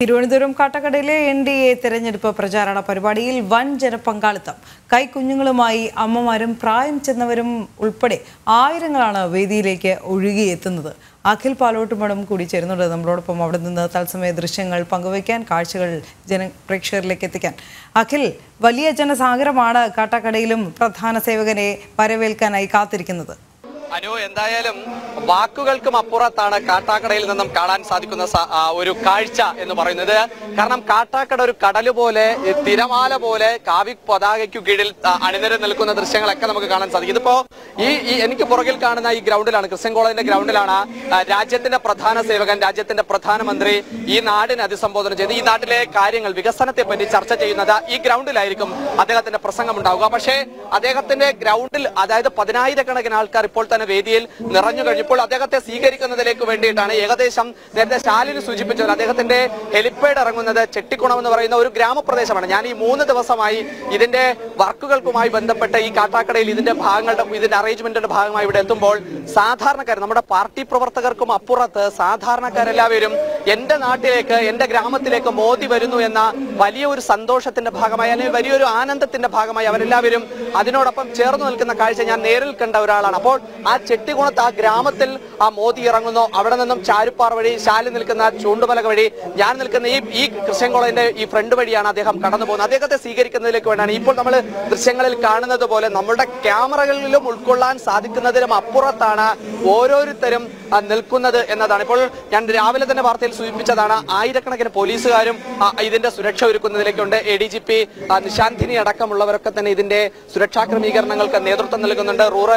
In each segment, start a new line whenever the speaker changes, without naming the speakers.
Thiruvananthapuram കാട്ടാക്കടയിലെ NDA തെരഞ്ഞെടുപ്പ് പ്രചാരണ പരിപാടിയിൽ വൻ ജനപങ്കാളിത്തം. കൈക്കുഞ്ഞുങ്ങളുമായി അമ്മമാരും പ്രായം ചെന്നവരും ഉൾപ്പെടെ ആയിരങ്ങളാണ് വേദിയിലേക്ക് ഒഴുകിയെത്തുന്നത്. അഖിൽ പാലോട്ടുമടം കൂടി ചേരുന്നുണ്ട് നമ്മളോടൊപ്പം. അവിടെ നിന്ന് തത്സമയ ദൃശ്യങ്ങൾ പങ്കുവയ്ക്കാൻ, കാഴ്ചകൾ പ്രേക്ഷകരിലേക്ക് എത്തിക്കാൻ. അഖിൽ, വലിയ ജനസാഗരമാണ് കാട്ടാക്കടയിലും പ്രധാന സേവകനെ വരവേൽക്കാനായി കാത്തിരിക്കുന്നത്.
എന്തായാലും വാക്കുകൾക്കും അപ്പുറത്താണ് കാട്ടാക്കടയിൽ നിന്നും കാണാൻ സാധിക്കുന്ന ഒരു കാഴ്ച എന്ന് പറയുന്നത്. കാരണം കാട്ടാക്കട ഒരു കടല് പോലെ, തിരമാല പോലെ കാവി പതാകയ്ക്കു കീഴിൽ അണിനിര നിൽക്കുന്ന ദൃശ്യങ്ങളൊക്കെ നമുക്ക് കാണാൻ സാധിക്കും. ഇതിപ്പോ ഈ എനിക്ക് പുറകിൽ കാണുന്ന ഈ ഗ്രൗണ്ടിലാണ്, ക്രിസ്ത്യൻ കോളേജിന്റെ ഗ്രൗണ്ടിലാണ് രാജ്യത്തിന്റെ പ്രധാന സേവകൻ, രാജ്യത്തിന്റെ പ്രധാനമന്ത്രി ഈ നാടിനെ അഭിസംബോധന ചെയ്ത് ഈ നാട്ടിലെ കാര്യങ്ങൾ, വികസനത്തെ പറ്റി ചർച്ച ചെയ്യുന്നത് ഈ ഗ്രൗണ്ടിലായിരിക്കും അദ്ദേഹത്തിന്റെ പ്രസംഗം ഉണ്ടാവുക. പക്ഷേ അദ്ദേഹത്തിന്റെ ഗ്രൗണ്ടിൽ, അതായത് 10,000-കണക്കിന് ആൾക്കാർ ഇപ്പോൾ തന്നെ വേദിയിൽ നിറഞ്ഞു കഴിഞ്ഞപ്പോൾ അദ്ദേഹത്തെ സ്വീകരിക്കുന്നതിലേക്ക് വേണ്ടിയിട്ടാണ് ഏകദേശം നേരത്തെ ശാലിന് സൂചിപ്പിച്ചത് അദ്ദേഹത്തിന്റെ ഹെലിപ്പാഡ് ഇറങ്ങുന്നത് ചെട്ടിക്കുണം എന്ന് പറയുന്ന ഒരു ഗ്രാമപ്രദേശമാണ്. ഞാൻ ഈ 3 ദിവസമായി ഇതിന്റെ വർക്കുകൾക്കുമായി ബന്ധപ്പെട്ട് ഈ കാട്ടാക്കടയിൽ ഇതിന്റെ അറേഞ്ച്മെന്റിന്റെ ഭാഗമായി ഇവിടെ എത്തുമ്പോൾ സാധാരണക്കാർ, നമ്മുടെ പാർട്ടി പ്രവർത്തകർക്കും അപ്പുറത്ത് സാധാരണക്കാരെല്ലാവരും എന്റെ നാട്ടിലേക്ക്, എന്റെ ഗ്രാമത്തിലേക്ക് മോദി വരുന്നു എന്ന വലിയൊരു സന്തോഷത്തിന്റെ ഭാഗമായി, അല്ലെങ്കിൽ വലിയൊരു ആനന്ദത്തിന്റെ ഭാഗമായി അവരെല്ലാവരും അതിനോടൊപ്പം ചേർന്ന് നിൽക്കുന്ന കാഴ്ച ഞാൻ നേരിൽ കണ്ട ഒരാളാണ്. അപ്പോൾ ആ ചെട്ടികുണത്ത്, ആ ഗ്രാമത്തിൽ ആ മോദി ഇറങ്ങുന്നു. അവിടെ നിന്നും ചാരുപ്പാറ വഴി, ശാലി നിൽക്കുന്ന ചൂണ്ടുപലക വഴി, ഞാൻ നിൽക്കുന്ന ഈ ക്രിസ്ത്യൻ കോളേജിന്റെ ഈ ഫ്രണ്ട് വഴിയാണ് അദ്ദേഹം കടന്നു പോകുന്നത്. അദ്ദേഹത്തെ സ്വീകരിക്കുന്നതിലേക്ക് വേണ്ടിയാണ് ഇപ്പോൾ നമ്മൾ ദൃശ്യങ്ങളിൽ കാണുന്നത് പോലെ നമ്മുടെ ക്യാമറകളിലും ഉൾക്കൊള്ളാൻ സാധിക്കുന്നതിലും അപ്പുറത്താണ് ഓരോരുത്തരും നിൽക്കുന്നത് എന്നതാണ്. ഇപ്പോൾ ഞാൻ രാവിലെ തന്നെ വാർത്തയിൽ സൂചിപ്പിച്ചതാണ്, ആയിരക്കണക്കിന് പോലീസുകാരും ഇതിന്റെ സുരക്ഷ ഒരുക്കുന്നതിലേക്കുണ്ട്. ADGP നിശാന്തിനി അടക്കമുള്ളവരൊക്കെ തന്നെ ഇതിന്റെ സുരക്ഷാ ക്രമീകരണങ്ങൾക്ക് നേതൃത്വം നൽകുന്നുണ്ട്. റൂറൽ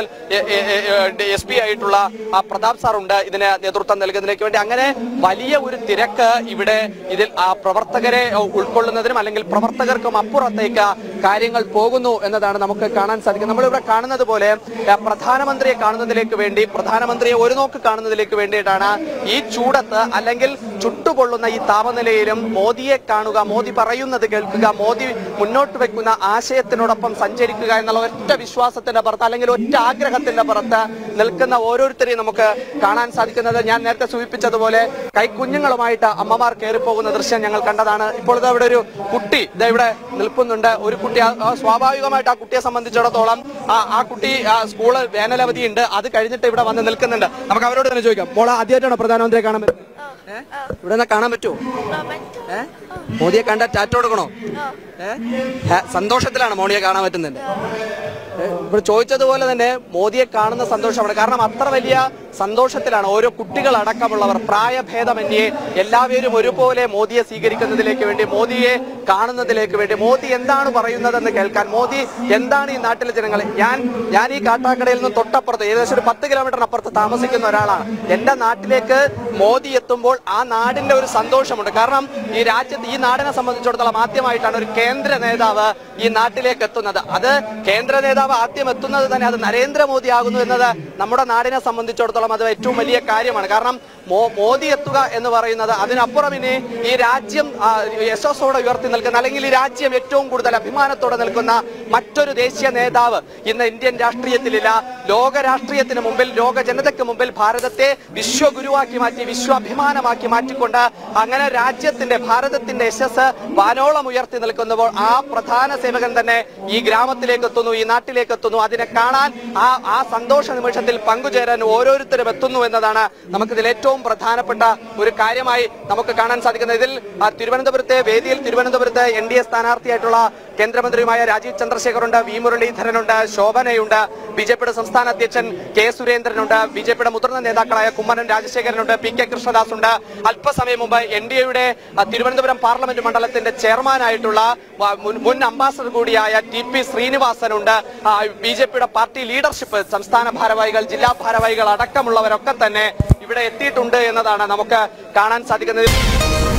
SP ആയിട്ടുള്ള പ്രതാപ് സാർ ഉണ്ട് ഇതിന് നേതൃത്വം നൽകുന്നതിലേക്ക് വേണ്ടി. അങ്ങനെ വലിയ ഒരു തിരക്ക് ഇവിടെ ഇതിൽ പ്രവർത്തകരെ ഉൾക്കൊള്ളുന്നതിനും അല്ലെങ്കിൽ പ്രവർത്തകർക്കും അപ്പുറത്തേക്ക് കാര്യങ്ങൾ പോകുന്നു എന്നതാണ് നമുക്ക് കാണാൻ സാധിക്കുന്നത്. നമ്മളിവിടെ കാണുന്നത് പോലെ പ്രധാനമന്ത്രിയെ കാണുന്നതിലേക്ക് വേണ്ടി, പ്രധാനമന്ത്രിയെ ഒരു നോക്ക് കാണുന്നതിലേക്ക് വേണ്ടിയിട്ടാണ് ഈ ചൂടത്ത് അല്ലെങ്കിൽ ചുട്ടുപൊള്ളുന്ന ഈ താപനിലയിലും മോദിയെ കാണുക, മോദി പറയുന്നത് കേൾക്കുക, മോദി മുന്നോട്ട് വെക്കുന്ന ആശയത്തിനോടൊപ്പം സഞ്ചരിക്കുക എന്നുള്ള ഒറ്റ വിശ്വാസത്തിന്റെ പുറത്ത്, അല്ലെങ്കിൽ ഒറ്റ ആഗ്രഹത്തിന്റെ പുറത്ത് നിൽക്കുന്ന ഓരോരുത്തരെയും നമുക്ക് കാണാൻ സാധിക്കുന്നത്. ഞാൻ നേരത്തെ സൂചിപ്പിച്ചതുപോലെ കൈക്കുഞ്ഞുങ്ങളുമായിട്ട് അമ്മമാർ കയറിപ്പോകുന്ന ദൃശ്യം ഞങ്ങൾ കണ്ടതാണ്. ഇപ്പോൾ ഇവിടെ ഒരു കുട്ടി ഇവിടെ നിൽക്കുന്നുണ്ട്. ഒരു കുട്ടി, സ്വാഭാവികമായിട്ട് ആ കുട്ടിയെ സംബന്ധിച്ചിടത്തോളം ആ കുട്ടി സ്കൂള് വേനലവധി ഉണ്ട്, അത് കഴിഞ്ഞിട്ട് ഇവിടെ വന്ന് നിൽക്കുന്നുണ്ട്. നമുക്ക് അവരോട് തന്നെ ചോദിക്കാം. മോളെ ആദ്യമായിട്ടാണോ പ്രധാനമന്ത്രിയെ കാണാൻ പറ്റും? ഇവിടെ നിന്ന് കാണാൻ പറ്റുമോ? മോദിയെ കണ്ട ടാറ്റ കൊടുക്കണോ? സന്തോഷത്തിലാണ് മോദിയെ കാണാൻ പറ്റുന്നുണ്ട്. ഇപ്പോൾ ചോദിച്ചതുപോലെ തന്നെ മോദിയെ കാണുന്ന സന്തോഷമാണ്. കാരണം അത്ര വലിയ സന്തോഷത്തിലാണ് ഓരോ കുട്ടികളടക്കമുള്ളവർ, പ്രായഭേദമന്യേ എല്ലാവരും ഒരുപോലെ മോദിയെ സ്വീകരിക്കുന്നതിലേക്ക് വേണ്ടി, മോദിയെ കാണുന്നതിലേക്ക് വേണ്ടി, മോദി എന്താണ് പറയുന്നതെന്ന് കേൾക്കാൻ, മോദി എന്താണ് ഈ നാട്ടിലെ ജനങ്ങൾ. ഞാൻ ഈ കാട്ടാക്കടയിൽ നിന്ന് തൊട്ടപ്പുറത്ത്, ഏകദേശം ഒരു 10 കിലോമീറ്ററിനപ്പുറത്ത് താമസിക്കുന്ന ഒരാളാണ്. എന്റെ നാട്ടിലേക്ക് മോദി എത്തുമ്പോൾ ആ നാടിന്റെ ഒരു സന്തോഷമുണ്ട്. കാരണം ഈ രാജ്യത്ത്, ഈ നാടിനെ സംബന്ധിച്ചിടത്തോളം ആദ്യമായിട്ടാണ് ഒരു കേന്ദ്ര നേതാവ് ഈ നാട്ടിലേക്ക് എത്തുന്നത്. അത് കേന്ദ്ര നേതാവ് ആദ്യം എത്തുന്നത് തന്നെ അത് നരേന്ദ്രമോദി ആകുന്നു എന്നത് നമ്മുടെ നാടിനെ സംബന്ധിച്ചിടത്തോളം അത് ഏറ്റവും വലിയ കാര്യമാണ്. കാരണം മോദി എത്തുക എന്ന് പറയുന്നത്, അതിനപ്പുറം ഇനി ഈ രാജ്യം യശസ്സോടെ ഉയർത്തി നിൽക്കുന്ന, അല്ലെങ്കിൽ ഈ രാജ്യം ഏറ്റവും കൂടുതൽ അഭിമാനത്തോടെ നിൽക്കുന്ന മറ്റൊരു ദേശീയ നേതാവ് ഇന്ന് ഇന്ത്യൻ രാഷ്ട്രീയത്തിലില്ല. ലോക രാഷ്ട്രീയത്തിന് മുമ്പിൽ, ലോക ജനതയ്ക്ക് മുമ്പിൽ ഭാരതത്തെ വിശ്വഗുരുവാക്കി മാറ്റി, വിശ്വാഭിമാനമാക്കി മാറ്റിക്കൊണ്ട് അങ്ങനെ രാജ്യത്തിന്റെ, ഭാരതത്തിന്റെ യശസ് വാനോളം ഉയർത്തി നിൽക്കുമ്പോൾ ആ പ്രധാന സേവകൻ തന്നെ ഈ ഗ്രാമത്തിലേക്ക് എത്തുന്നു, ഈ നാട്ടിലേക്ക് എത്തുന്നു. അതിനെ കാണാൻ, ആ സന്തോഷ നിമിഷത്തിൽ പങ്കുചേരാൻ ഓരോരുത്തരും എത്തുന്നു എന്നതാണ് നമുക്കിതിൽ ഏറ്റവും പ്രധാനപ്പെട്ട ഒരു കാര്യമായി നമുക്ക് കാണാൻ സാധിക്കുന്നത്. ഇതിൽ തിരുവനന്തപുരത്തെ വേദിയിൽ, തിരുവനന്തപുരത്ത് NDA സ്ഥാനാർത്ഥിയായിട്ടുള്ള കേന്ദ്രമന്ത്രിയുമായ രാജീവ് ചന്ദ്രശേഖറുണ്ട്, V മുരളീധരനുണ്ട്, ശോഭനയുണ്ട്, BJPയുടെ സംസ്ഥാന അധ്യക്ഷൻ K സുരേന്ദ്രനുണ്ട്, BJPയുടെ മുതിർന്ന നേതാക്കളായ കുമ്മനം രാജശേഖരനുണ്ട്, PK കൃഷ്ണദാസ് ഉണ്ട്. അല്പസമയം മുമ്പ് NDAയുടെ തിരുവനന്തപുരം പാർലമെന്റ് മണ്ഡലത്തിന്റെ ചെയർമാനായിട്ടുള്ള മുൻ അംബാസഡർ കൂടിയായ TP ശ്രീനിവാസനുണ്ട്. BJPയുടെ പാർട്ടി ലീഡർഷിപ്പ്, സംസ്ഥാന ഭാരവാഹികൾ, ജില്ലാ ഭാരവാഹികൾ അടക്കമുള്ളവരൊക്കെ തന്നെ ഇവിടെ എത്തിയിട്ടുണ്ട് എന്നതാണ് നമുക്ക് കാണാൻ സാധിക്കുന്നത്.